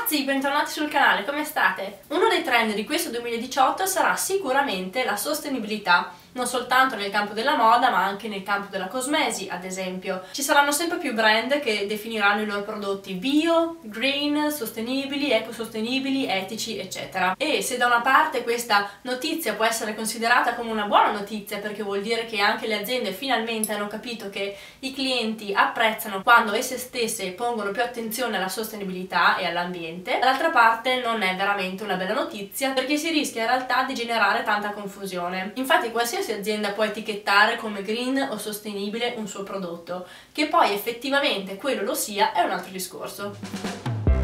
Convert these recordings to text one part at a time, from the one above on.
ragazzi, bentornati sul canale, come state? Uno dei trend di questo 2018 sarà sicuramente la sostenibilità, non soltanto nel campo della moda ma anche nel campo della cosmesi, ad esempio. Ci saranno sempre più brand che definiranno i loro prodotti bio, green, sostenibili, ecosostenibili, etici, eccetera. E se da una parte questa notizia può essere considerata come una buona notizia, perché vuol dire che anche le aziende finalmente hanno capito che i clienti apprezzano quando esse stesse pongono più attenzione alla sostenibilità e all'ambiente, dall'altra parte non è veramente una bella notizia, perché si rischia in realtà di generare tanta confusione. Infatti qualsiasi azienda può etichettare come green o sostenibile un suo prodotto, che poi effettivamente quello lo sia è un altro discorso.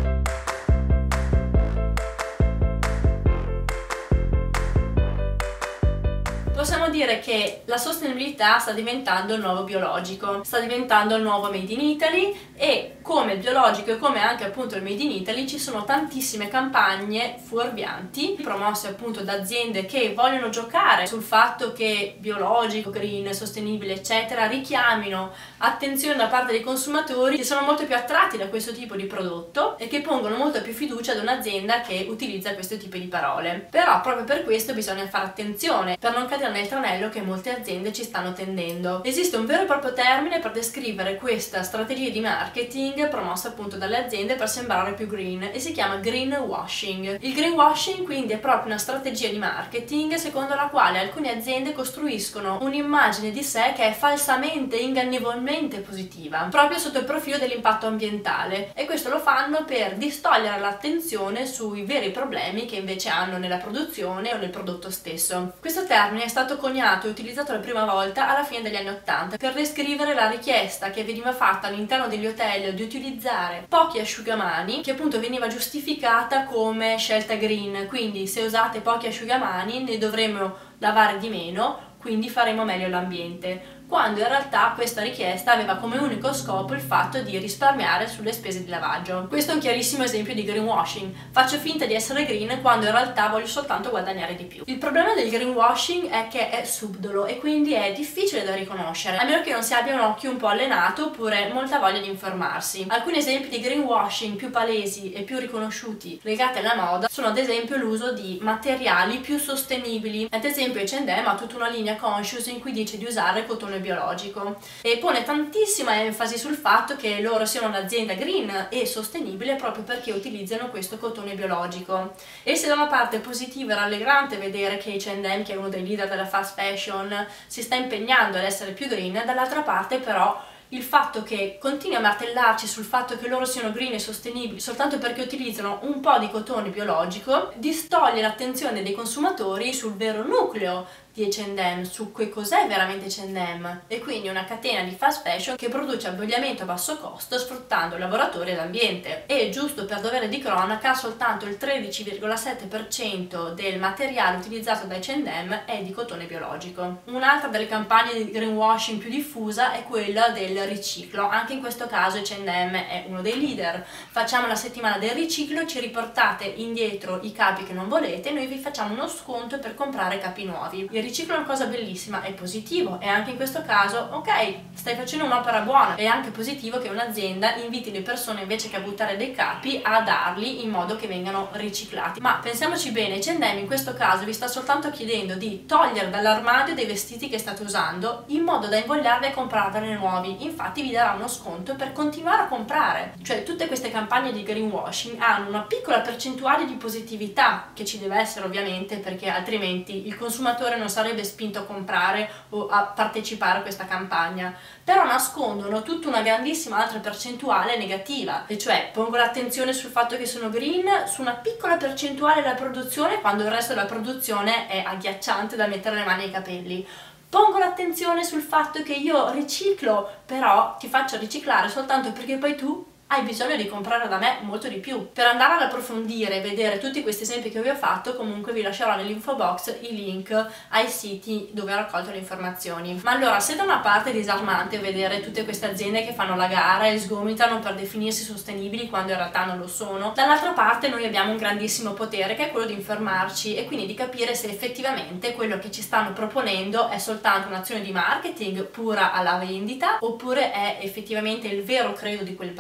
Possiamo dire che la sostenibilità sta diventando il nuovo biologico, sta diventando il nuovo Made in Italy, e come il biologico e come anche appunto il Made in Italy ci sono tantissime campagne fuorvianti promosse appunto da aziende che vogliono giocare sul fatto che biologico, green, sostenibile eccetera richiamino attenzione da parte dei consumatori, che sono molto più attratti da questo tipo di prodotto e che pongono molta più fiducia ad un'azienda che utilizza questo tipo di parole. Però proprio per questo bisogna fare attenzione per non cadere nel tranello che molte aziende ci stanno tendendo. Esiste un vero e proprio termine per descrivere questa strategia di marketing promossa appunto dalle aziende per sembrare più green, e si chiama greenwashing. Il greenwashing quindi è proprio una strategia di marketing secondo la quale alcune aziende costruiscono un'immagine di sé che è falsamente, ingannevolmente positiva, proprio sotto il profilo dell'impatto ambientale, e questo lo fanno per distogliere l'attenzione sui veri problemi che invece hanno nella produzione o nel prodotto stesso. Questo termine è stato coniato e utilizzato la prima volta alla fine degli anni 80 per descrivere la richiesta che veniva fatta all'interno degli hotel di utilizzare pochi asciugamani, che appunto veniva giustificata come scelta green, quindi se usate pochi asciugamani ne dovremo lavare di meno, quindi faremo meglio l'ambiente, quando in realtà questa richiesta aveva come unico scopo il fatto di risparmiare sulle spese di lavaggio. Questo è un chiarissimo esempio di greenwashing: faccio finta di essere green quando in realtà voglio soltanto guadagnare di più. Il problema del greenwashing è che è subdolo e quindi è difficile da riconoscere, a meno che non si abbia un occhio un po' allenato oppure molta voglia di informarsi. Alcuni esempi di greenwashing più palesi e più riconosciuti legati alla moda sono ad esempio l'uso di materiali più sostenibili. Ad esempio H&M ha tutta una linea conscious in cui dice di usare cotone biologico e pone tantissima enfasi sul fatto che loro siano un'azienda green e sostenibile proprio perché utilizzano questo cotone biologico. E se da una parte è positivo e rallegrante vedere che H&M, che è uno dei leader della fast fashion, si sta impegnando ad essere più green, dall'altra parte però il fatto che continui a martellarci sul fatto che loro siano green e sostenibili soltanto perché utilizzano un po' di cotone biologico distoglie l'attenzione dei consumatori sul vero nucleo di H&M, su che cos'è veramente H&M, e quindi una catena di fast fashion che produce abbigliamento a basso costo sfruttando lavoratori e l'ambiente. E giusto per dovere di cronaca, soltanto il 13,7% del materiale utilizzato da H&M è di cotone biologico. Un'altra delle campagne di greenwashing più diffusa è quella del riciclo. Anche in questo caso H&M è uno dei leader. Facciamo la settimana del riciclo, ci riportate indietro i capi che non volete e noi vi facciamo uno sconto per comprare capi nuovi. Il riciclo è una cosa bellissima, è positivo, e anche in questo caso, ok, stai facendo un'opera buona. È anche positivo che un'azienda inviti le persone, invece che a buttare dei capi, a darli in modo che vengano riciclati. Ma pensiamoci bene, H&M in questo caso vi sta soltanto chiedendo di togliere dall'armadio dei vestiti che state usando in modo da invogliarvi a comprarne nuovi. Infatti vi darà uno sconto per continuare a comprare. Cioè tutte queste campagne di greenwashing hanno una piccola percentuale di positività, che ci deve essere ovviamente, perché altrimenti il consumatore non sarebbe spinto a comprare o a partecipare a questa campagna, però nascondono tutta una grandissima altra percentuale negativa, e cioè pongo l'attenzione sul fatto che sono green su una piccola percentuale della produzione, quando il resto della produzione è agghiacciante da mettere le mani ai capelli. Pongo l'attenzione sul fatto che io riciclo, però ti faccio riciclare soltanto perché poi tu hai bisogno di comprare da me molto di più. Per andare ad approfondire e vedere tutti questi esempi che vi ho fatto, comunque vi lascerò nell'info box i link ai siti dove ho raccolto le informazioni. Ma allora, se da una parte è disarmante vedere tutte queste aziende che fanno la gara e sgomitano per definirsi sostenibili quando in realtà non lo sono, dall'altra parte noi abbiamo un grandissimo potere, che è quello di informarci e quindi di capire se effettivamente quello che ci stanno proponendo è soltanto un'azione di marketing pura alla vendita oppure è effettivamente il vero credo di quel brand,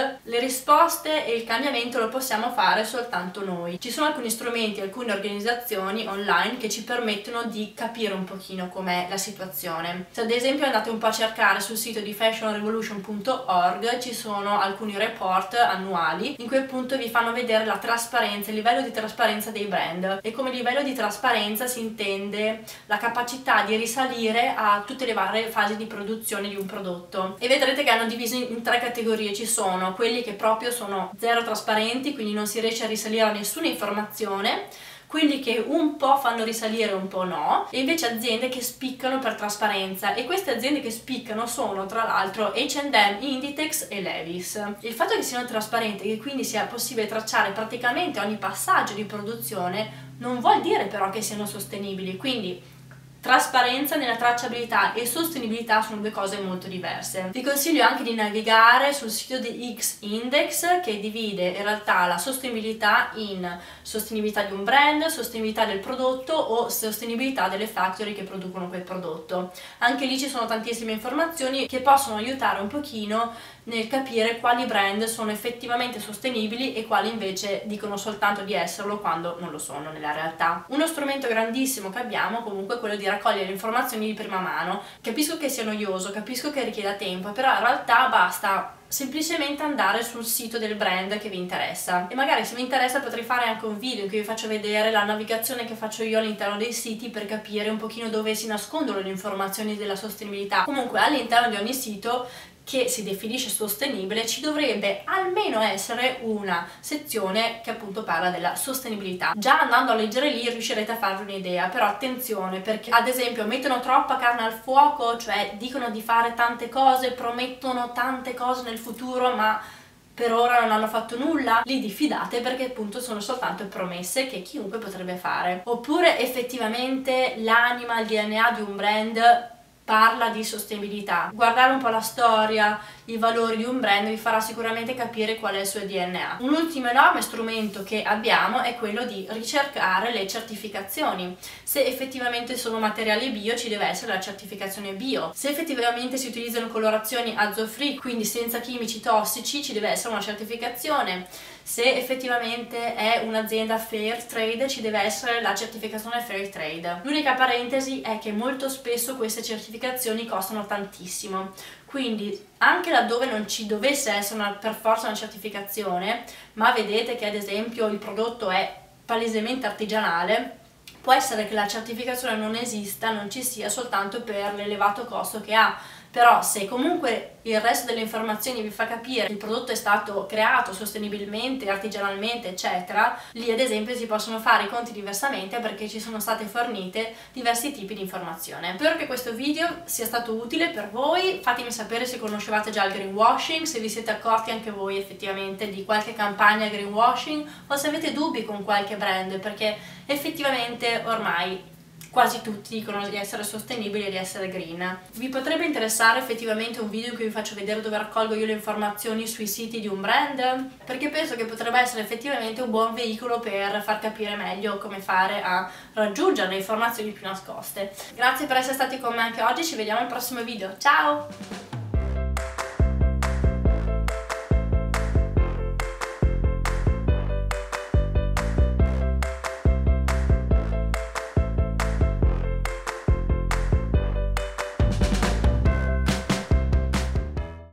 brand, le risposte e il cambiamento lo possiamo fare soltanto noi. Ci sono alcuni strumenti, alcune organizzazioni online che ci permettono di capire un pochino com'è la situazione. Se ad esempio andate un po' a cercare sul sito di fashionrevolution.org, ci sono alcuni report annuali in cui appunto vi fanno vedere la trasparenza, il livello di trasparenza dei brand, e come livello di trasparenza si intende la capacità di risalire a tutte le varie fasi di produzione di un prodotto. E vedrete che hanno diviso in tre categorie. Ci sono quelli che proprio sono zero trasparenti, quindi non si riesce a risalire a nessuna informazione, quelli che un po' fanno risalire un po' no, e invece aziende che spiccano per trasparenza. E queste aziende che spiccano sono tra l'altro H&M, Inditex e Levi's. Il fatto che siano trasparenti e che quindi sia possibile tracciare praticamente ogni passaggio di produzione non vuol dire però che siano sostenibili, quindi trasparenza nella tracciabilità e sostenibilità sono due cose molto diverse. Vi consiglio anche di navigare sul sito di X-Index, che divide in realtà la sostenibilità in sostenibilità di un brand, sostenibilità del prodotto o sostenibilità delle factory che producono quel prodotto. Anche lì ci sono tantissime informazioni che possono aiutare un pochino nel capire quali brand sono effettivamente sostenibili e quali invece dicono soltanto di esserlo quando non lo sono nella realtà. Uno strumento grandissimo che abbiamo comunque è quello di raccogliere informazioni di prima mano. Capisco che sia noioso, capisco che richieda tempo, però in realtà basta semplicemente andare sul sito del brand che vi interessa, e magari se vi interessa potrei fare anche un video in cui vi faccio vedere la navigazione che faccio io all'interno dei siti per capire un pochino dove si nascondono le informazioni della sostenibilità. Comunque all'interno di ogni sito che si definisce sostenibile ci dovrebbe almeno essere una sezione che appunto parla della sostenibilità. Già andando a leggere lì riuscirete a farvi un'idea, però attenzione, perché ad esempio mettono troppa carne al fuoco, cioè dicono di fare tante cose, promettono tante cose nel futuro ma per ora non hanno fatto nulla. Lì diffidate, perché appunto sono soltanto promesse che chiunque potrebbe fare. Oppure effettivamente l'anima, il DNA di un brand parla di sostenibilità. Guardare un po' la storia, i valori di un brand vi farà sicuramente capire qual è il suo DNA. Un ultimo enorme strumento che abbiamo è quello di ricercare le certificazioni. Se effettivamente sono materiali bio ci deve essere la certificazione bio. Se effettivamente si utilizzano colorazioni azo-free, quindi senza chimici tossici, ci deve essere una certificazione. Se effettivamente è un'azienda fair trade ci deve essere la certificazione fair trade. L'unica parentesi è che molto spesso queste certificazioni costano tantissimo, quindi anche laddove non ci dovesse essere per forza una certificazione, ma vedete che ad esempio il prodotto è palesemente artigianale, può essere che la certificazione non esista, non ci sia soltanto per l'elevato costo che ha. Però se comunque il resto delle informazioni vi fa capire che il prodotto è stato creato sostenibilmente, artigianalmente, eccetera, lì ad esempio si possono fare i conti diversamente perché ci sono state fornite diversi tipi di informazione. Spero che questo video sia stato utile per voi. Fatemi sapere se conoscevate già il greenwashing, se vi siete accorti anche voi effettivamente di qualche campagna greenwashing o se avete dubbi con qualche brand, perché effettivamente ormai quasi tutti dicono di essere sostenibili e di essere green. Vi potrebbe interessare effettivamente un video in cui vi faccio vedere dove raccolgo io le informazioni sui siti di un brand? Perché penso che potrebbe essere effettivamente un buon veicolo per far capire meglio come fare a raggiungere le informazioni più nascoste. Grazie per essere stati con me anche oggi, ci vediamo al prossimo video, ciao!